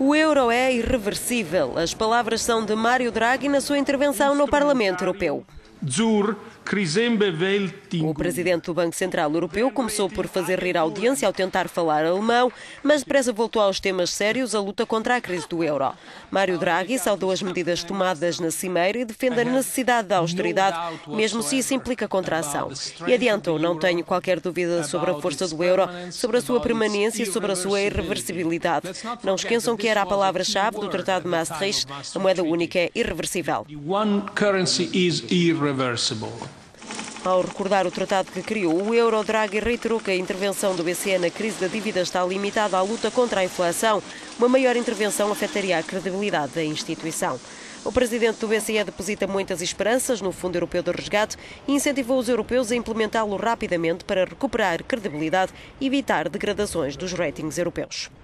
O euro é irreversível. As palavras são de Mário Draghi na sua intervenção no Parlamento Europeu. O presidente do Banco Central Europeu começou por fazer rir a audiência ao tentar falar alemão, mas depressa voltou aos temas sérios, a luta contra a crise do euro. Mário Draghi saudou as medidas tomadas na cimeira e defende a necessidade da austeridade, mesmo se isso implica contração. E adiantou: não tenho qualquer dúvida sobre a força do euro, sobre a sua permanência e sobre a sua irreversibilidade. Não esqueçam que era a palavra-chave do Tratado de Maastricht: a moeda única é irreversível. Ao recordar o tratado que criou o euro, Draghi reiterou que a intervenção do BCE na crise da dívida está limitada à luta contra a inflação. Uma maior intervenção afetaria a credibilidade da instituição. O presidente do BCE deposita muitas esperanças no Fundo Europeu de Resgate e incentivou os europeus a implementá-lo rapidamente para recuperar credibilidade e evitar degradações dos ratings europeus.